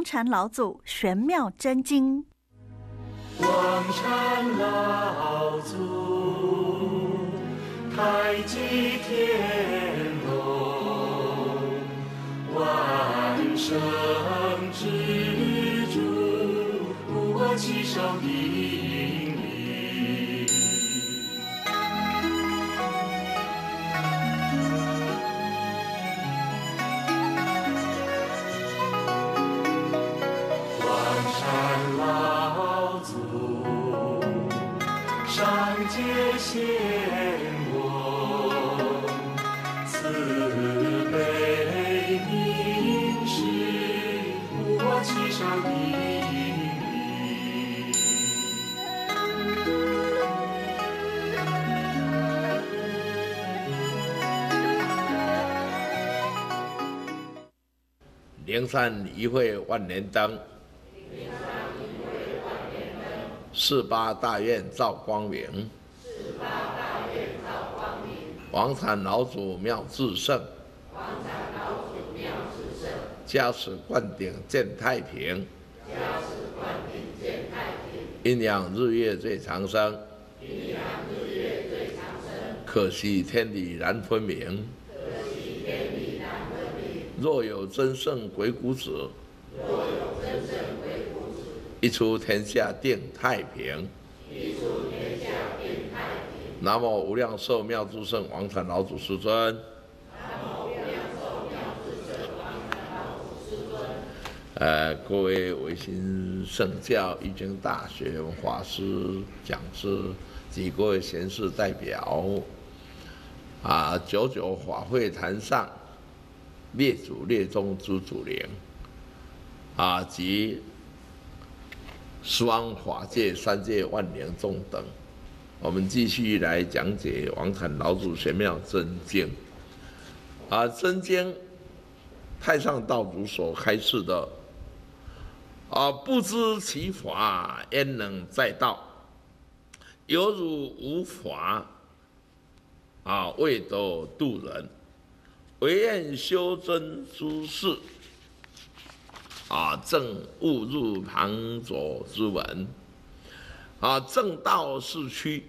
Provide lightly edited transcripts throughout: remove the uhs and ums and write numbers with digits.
王禅老祖玄妙真经。 王禅老祖太极天龙，万圣之主，我七少定力。王禅老祖上界显我，慈悲明示，我七少定力。 灵山一会万年灯，48大愿照光明，王禅老祖妙智胜，加持灌顶见太平，阴阳日月最长生，可惜天理难分明。若有真圣鬼谷子，一出天下定太平。南无无量寿妙智胜王禅老祖师尊。各位维新圣教易经大学法师、讲师及各位贤士代表，99法会坛上列祖列宗诸祖灵，及十方法界三界万灵众等，我们继续来讲解王禅老祖玄妙真经。真经太上道主所开示的，不知其法，焉能在道？犹如无法，未得度人。唯愿修真诸事，正误入旁左之文，正道是趋，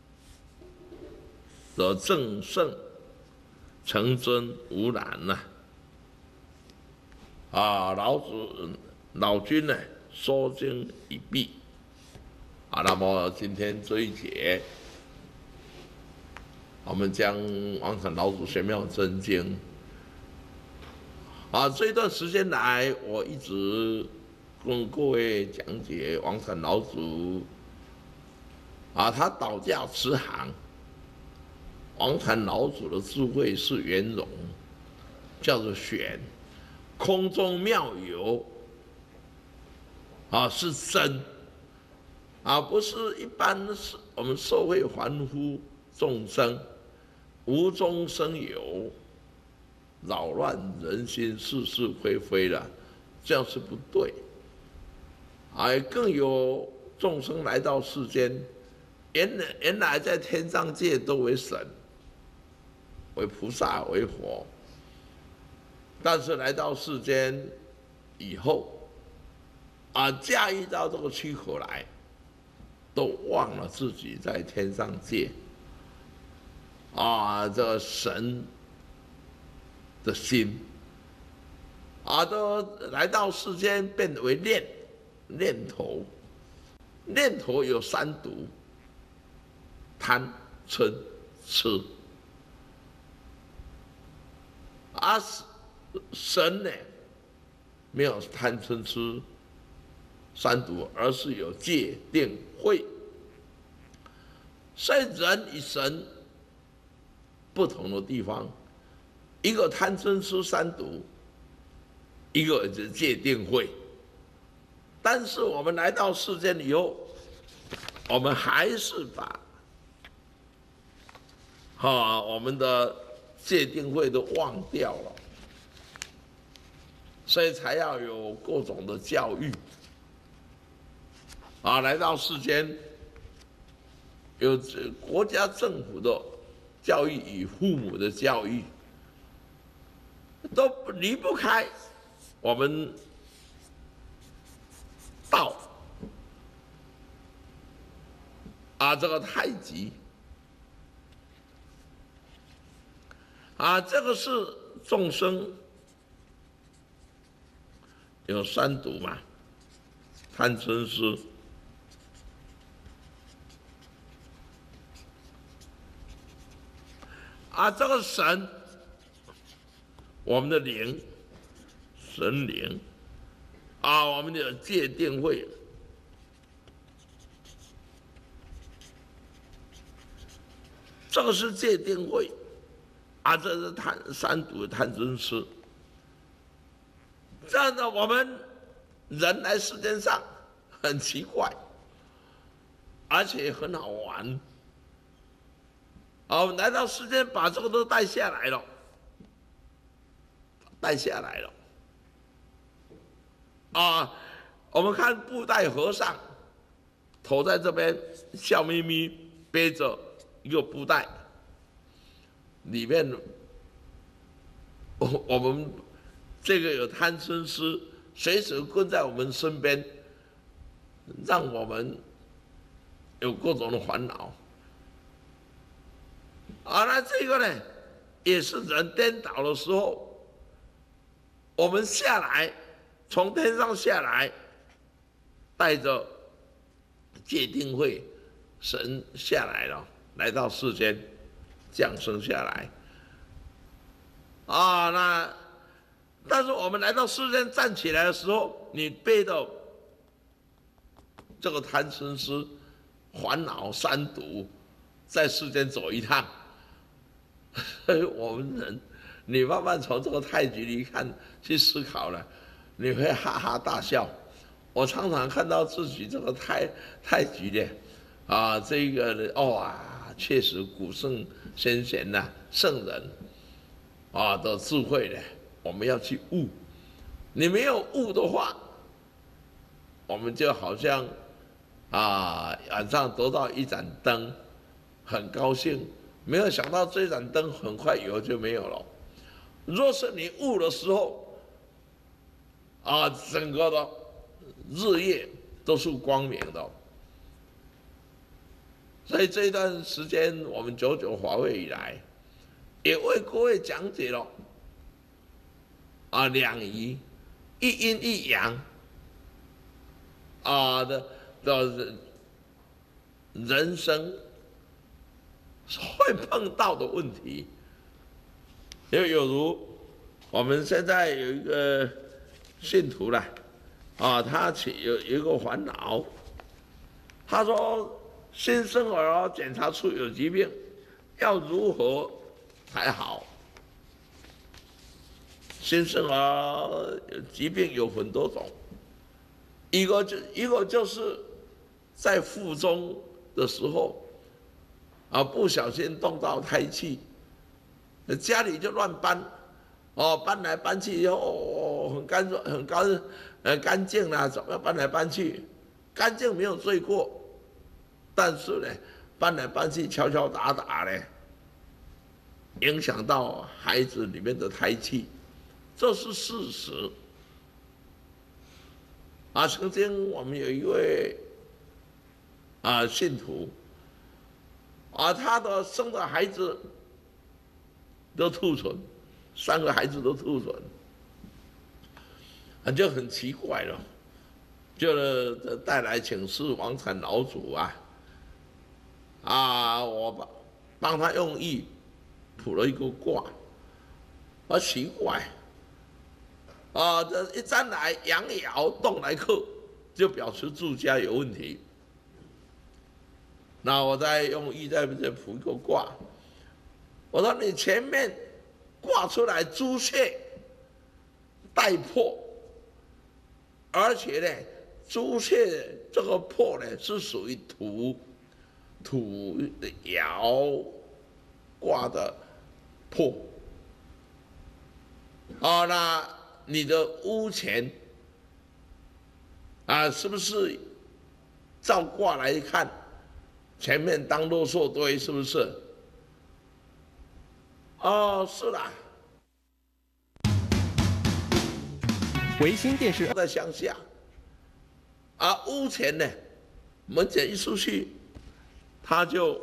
则正圣成真无难呐。老君呢说经已毕，那么今天这一节，我们将王禅老祖玄妙真经，这一段时间来，我一直跟各位讲解王禅老祖，他导驾慈航，王禅老祖的智慧是圆融，叫做玄，空中妙有，是真，不是一般我们社会凡夫众生无中生有，扰乱人心，是是非非了，这样是不对。更有众生来到世间，原来在天上界都为神，为菩萨，为佛，但是来到世间以后，驾驭到这个躯壳来，都忘了自己在天上界。这个神的心，都来到世间变为念头，念头有三毒：贪、嗔、痴。神呢，没有贪、嗔、痴三毒，而是有戒、定、慧。所以人与神不同的地方，一个贪嗔痴三毒，一个是戒定慧。但是我们来到世间以后，我们还是把我们的戒定慧都忘掉了，所以才要有各种的教育。来到世间，有国家政府的教育与父母的教育，都离不开我们这个太极这个是众生有三毒嘛，贪嗔痴。这个神，我们的灵，神灵我们的戒定慧，这个是戒定慧这是三毒贪嗔痴。这样的我们人来世间上很奇怪，而且很好玩。我们来到世间，把这个都带下来了，我们看布袋和尚，头在这边笑眯眯，背着一个布袋，里面我们这个有贪嗔痴，随时跟在我们身边，让我们有各种的烦恼。那这个呢，也是人颠倒的时候，我们下来，从天上下来，带着戒定慧，神下来了，来到世间，降生下来。但是我们来到世间站起来的时候，你背的这个贪嗔痴、烦恼三毒，在世间走一趟。所以我们人，你慢慢从这个太极里看去思考了，你会哈哈大笑。我常常看到自己这个太极的这个确实古圣先贤圣人的智慧的，我们要去悟。你没有悟的话，我们就好像晚上得到一盏灯，很高兴。没有想到这盏灯很快以后就没有了。若是你悟的时候，整个的日夜都是光明的。所以这一段时间，我们九九法会以来，也为各位讲解了两仪，一阴一阳的人生会碰到的问题。有如我们现在有一个信徒啦，他有一个烦恼，他说新生儿检查出有疾病，要如何才好？新生儿疾病有很多种，一个就是在腹中的时候不小心动到胎气，家里就乱搬，搬来搬去以后很干净啦，怎么搬来搬去？干净没有罪过，但是呢，搬来搬去敲敲打打呢，影响到孩子里面的胎气，这是事实。曾经我们有一位信徒，他的生的孩子都兔唇，3个孩子都兔唇，就很奇怪了，就带来请示王禅老祖我帮他用意卜了一个卦，奇怪，这一沾来阳爻动来克，就表示住家有问题。那我再用意再卜一个卦，我说你前面挂出来朱雀带破，而且呢，朱雀这个破呢是属于土爻卦的破。那你的屋前是不是照卦来看，前面当垃圾堆是不是？是啦。 维新电视在乡下，屋前呢，门前一出去， 他就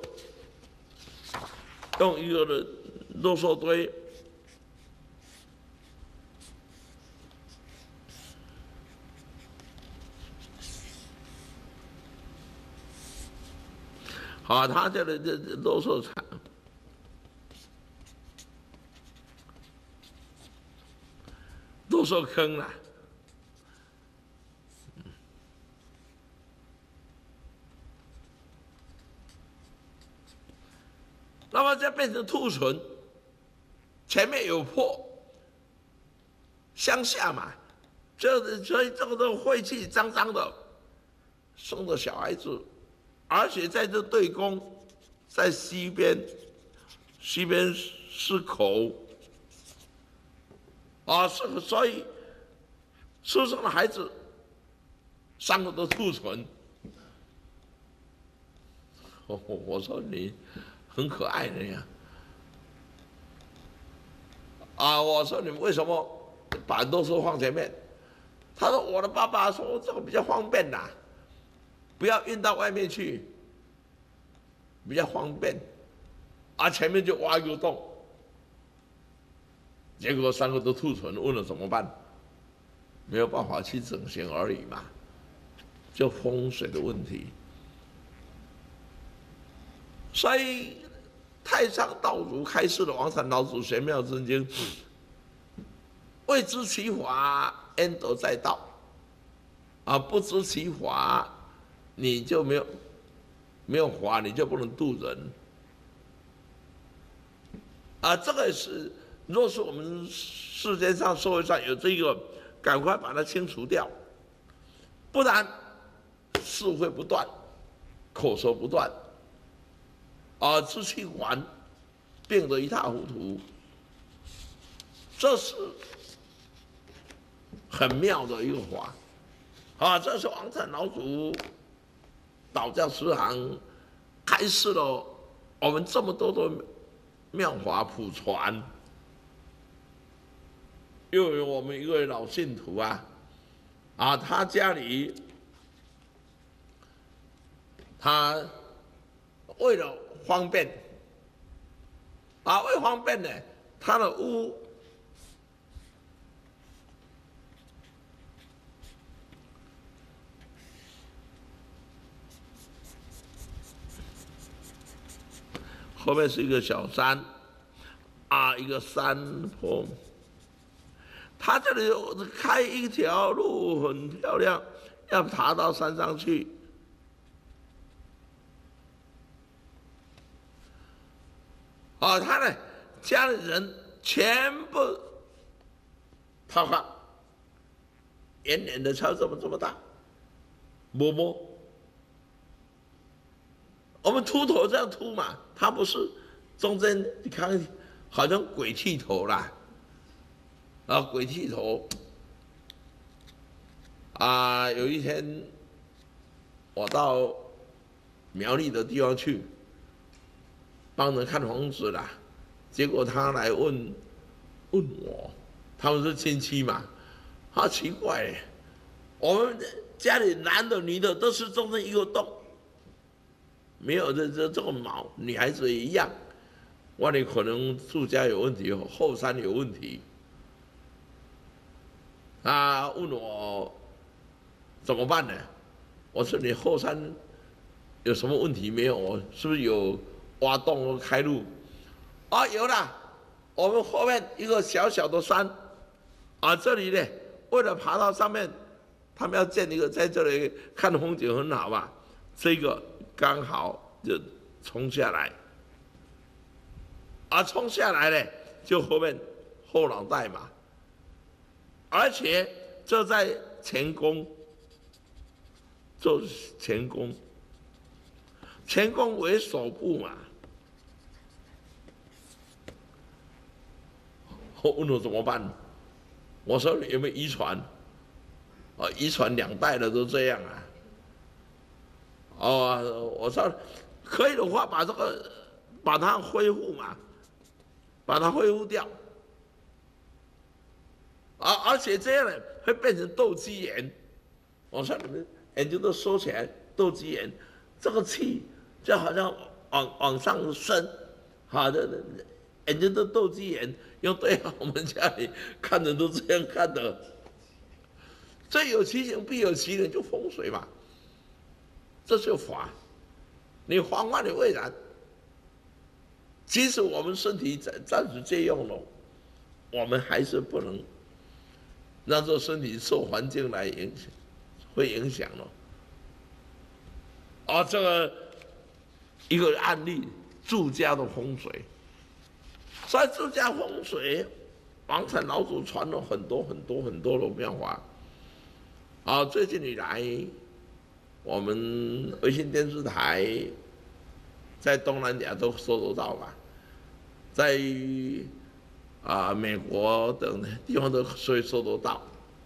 用一个的啰嗦堆，好，他这里这啰嗦场，啰嗦坑了。那么再变成兔唇，前面有破，乡下嘛，所以这个都晦气脏脏的，生的小孩子，而且在这对宫，在西边是口，啊，所以出生的孩子3个都兔唇。我说你很可爱的呀，啊，我说你们为什么把啰嗦放前面？他说我的爸爸说这个比较方便啦，不要运到外面去，比较方便，啊，前面就挖一个洞，结果3个都兔唇，问了怎么办？没有办法去整形而已嘛，就风水的问题。所以太上道祖开示的王禅老祖玄妙真经，未知其法，焉得在道？啊，不知其法，你就没有法，你就不能度人。啊，这个是，若是我们世界上、社会上有这个，赶快把它清除掉，不然是非不断，口舌不断。啊，支气管病得一塌糊涂，这是很妙的一个法，啊，这是王禅老祖道教师行开示了我们这么多的妙法普传，又有我们一位老信徒啊，他家里他为了方便，为方便呢，他的屋后面是一个小山，一个山坡，他这里开一条路很漂亮，要爬到山上去。他呢，家里人全部掏空，圆圆的超这么大，摸，我们秃头这样秃嘛，他不是中间你看好像鬼剃头啦，鬼剃头，有一天我到苗栗的地方去。帮人看房子啦，结果他来问我，他们是亲戚嘛，好奇怪，我们家里男的女的都是中间一个洞，没有这个毛，女孩子也一样。我你可能住家有问题，后山有问题，他问我怎么办呢？我说你后山有什么问题没有？我是不是有？挖洞开路，有了，我们后面一个小小的山，这里呢，为了爬到上面，他们要建一个，在这里看风景很好嘛，这个刚好就冲下来，冲下来呢，就后面后脑袋嘛，而且这在前宫，就是前宫，前宫为首部嘛。我问我怎么办？我说你有没有遗传？遗传2代的都这样啊。我说可以的话，把它恢复嘛，把它恢复掉。而且这样呢会变成斗鸡眼。我说你们眼睛都收起来，斗鸡眼，这个气就好像往上升，好的，眼睛都斗鸡眼，用对我们家里看人都这样看的。所以有其形必有其人，就风水嘛，这是法。你防患于未然，即使我们身体暂时借用了，我们还是不能让这身体受环境来影响，会影响了。这个一个案例，住家的风水。所以住家风水，王禅老祖传了很多的妙法。最近以来，我们卫星电视台在东南亚都收得到吧，在美国等地方都可以收得到。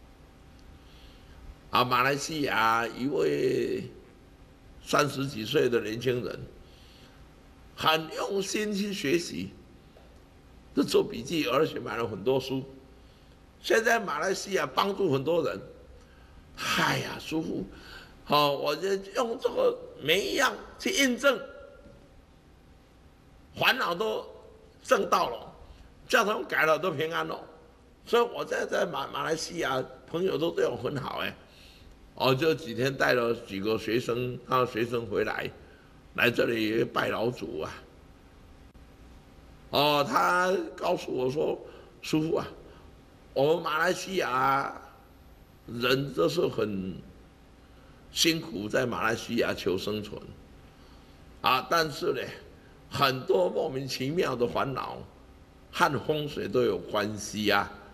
马来西亚一位30几岁的年轻人，很用心去学习，就做笔记，而且买了很多书。现在马来西亚帮助很多人。哎呀，师父，我就用这个每一样去印证，烦恼都证到了，叫他们改了都平安了。所以我在马来西亚朋友都对我很好就几天带了几个学生，他的学生回来这里拜老祖他告诉我说，师父啊，我们马来西亚人都是很辛苦，在马来西亚求生存但是呢，很多莫名其妙的烦恼和风水都有关系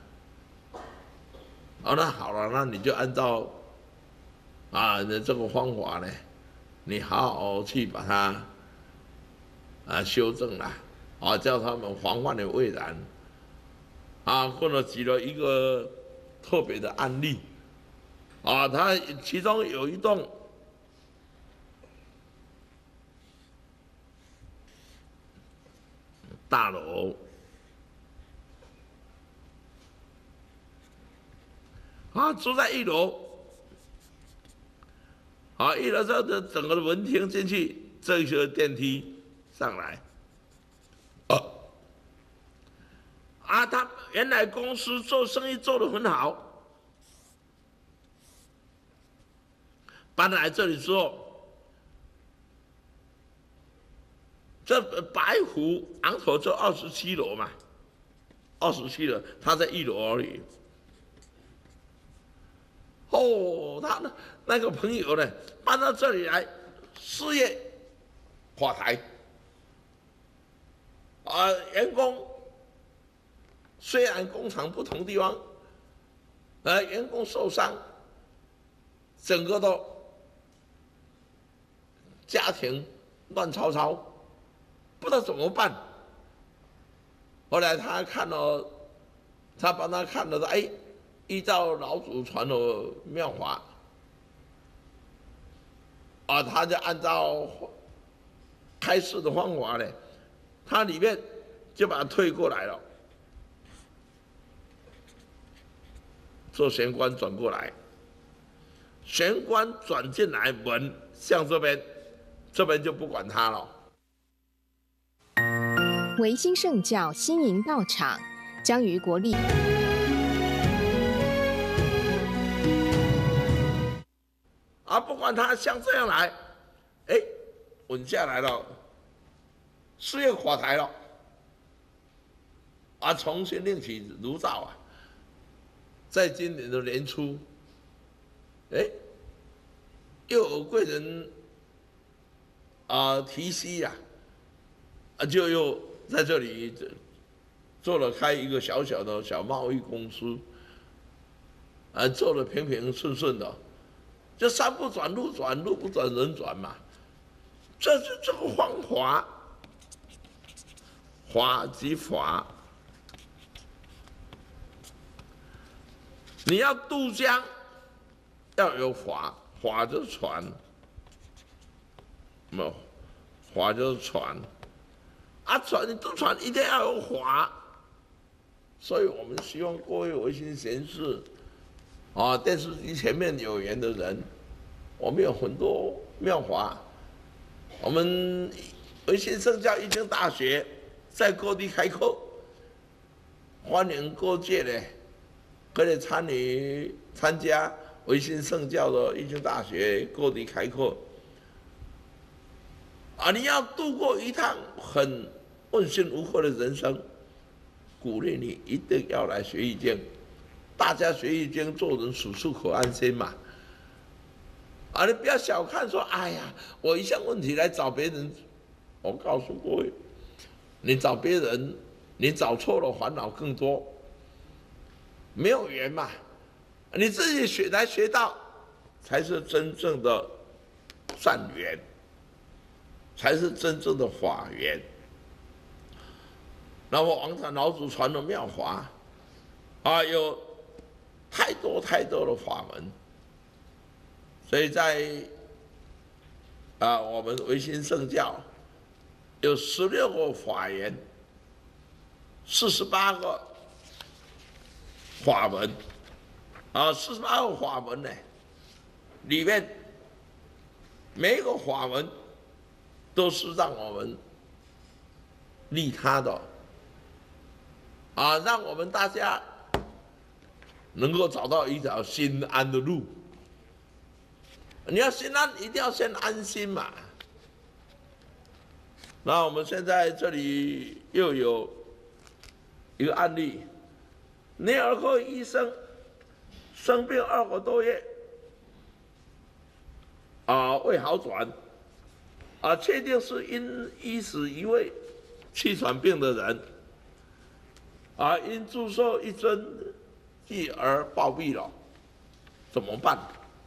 那好了，那你就按照你这个方法呢，你好好去把它修正了叫他们防患于未然或者举了一个特别的案例他其中有一栋大楼住在1楼1楼这整个门厅进去，这些电梯上来他原来公司做生意做得很好，搬来这里之后，这白虎昂头就27楼嘛，27楼，他在1楼而已。他那个朋友呢，搬到这里来，事业垮台员工虽然工厂不同地方，员工受伤，整个都家庭乱糟糟，不知道怎么办。后来他帮他看了，依照老祖传的妙法，他就按照开示的方法呢，他里面就把它推过来了，做玄关转过来，玄关转进来，门向这边就不管它了。 维新圣教新营道场将于国历不管他像这样来，稳下来了，事业垮台了，重新另起炉灶在今年的年初，又有贵人提携就又在这里开一个小小的小贸易公司，做得平平顺顺的。就山不转路转，路不转人转嘛，这是这个方法，法即法。你要渡江，要有法，法就是船，法就是船，船你渡船一定要有法，所以我们希望各位维新贤士。电视机前面有缘的人，我们有很多妙法， 我们维新圣教义经大学在各地开课，欢迎各界呢可以参加维新圣教的义经大学各地开课。你要度过一趟很问心无愧的人生，鼓励你一定要来学义经。大家学义经，做人处处可安心嘛。你不要小看说，哎呀，我一项问题来找别人。我告诉各位，你找别人，你找错了，烦恼更多。没有缘嘛，你自己学到，才是真正的善缘，才是真正的法缘。那么王禅老祖传的妙法，有太多的法门，所以在我们维新圣教有16个法缘，48个法门，48个法门呢，里面每一个法门都是让我们利他的，让我们大家能够找到一条心安的路。你要心安，一定要先安心嘛。那我们现在这里又有一个案例，内儿科医生生病2个多月，未好转，确定是医死一位气喘病的人，因注射一针继而暴毙了，怎么办？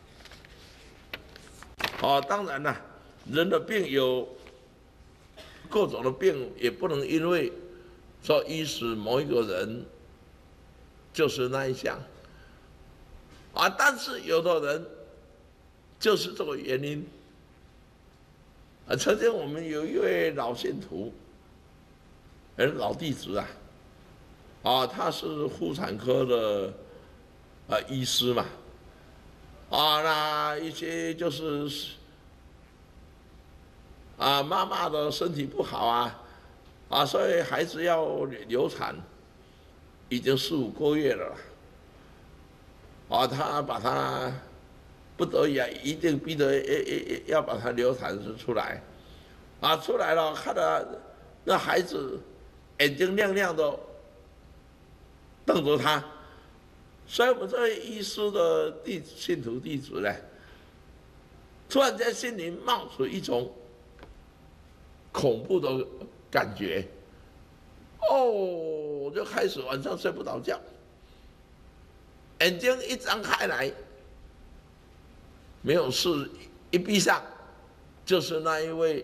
当然了，人的病有各种的病，也不能因为说医死某一个人就是那一项，但是有的人就是这个原因。曾经我们有一位老信徒，老弟子他是妇产科的医师嘛，那一些就是妈妈的身体不好所以孩子要流产，已经4、5个月了，他把他不得已一定逼得要把他流产出来，出来了，看到那孩子眼睛亮亮的瞪着他，所以我们这位医师的信徒弟子呢，突然间心里冒出一种恐怖的感觉，就开始晚上睡不着觉，眼睛一张开来没有事，一闭上就是那一位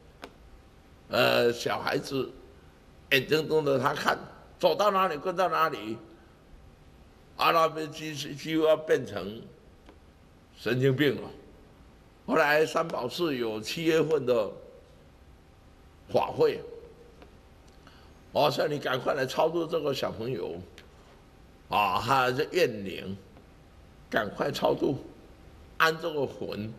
小孩子眼睁睁的他看，走到哪里跟到哪里，那边几乎要变成神经病了。后来三宝寺有7月份的法会，所以你赶快来超度这个小朋友，他是怨灵，赶快超度，安这个魂，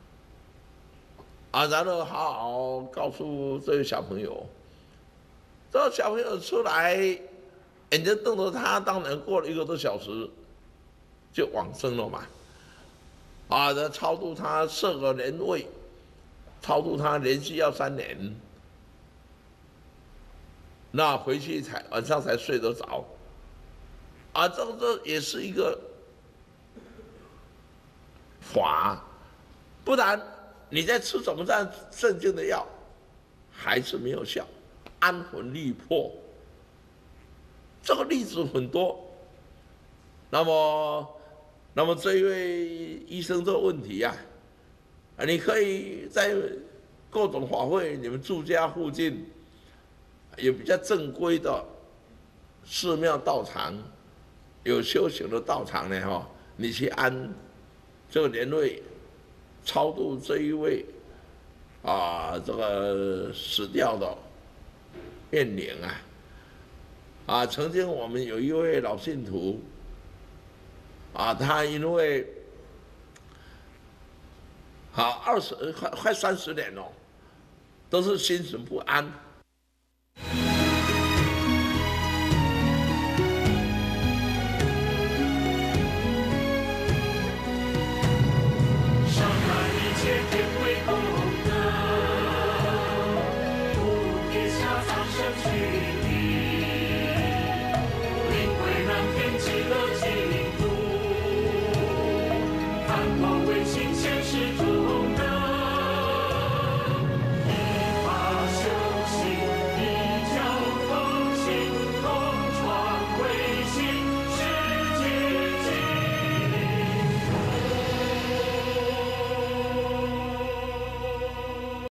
然后好好告诉这位小朋友，这个小朋友出来，眼睛瞪着他，当然过了1个多小时就往生了嘛，超度他4个年位，超度他连续要3年。那回去晚上才睡得着，这也是一个法，不然你在吃怎么样镇静的药，还是没有效，安魂力魄，这个例子很多。那么这一位医生这个问题你可以在各种法会，你们住家附近有比较正规的寺庙道场，有修行的道场呢，你去安这个年位，超度这一位这个死掉的怨灵曾经我们有一位老信徒他因为快30年了， 都是心神不安。 上来一切天为功德，普天下苍生去地，灵归南天极乐净土，看破唯心前世。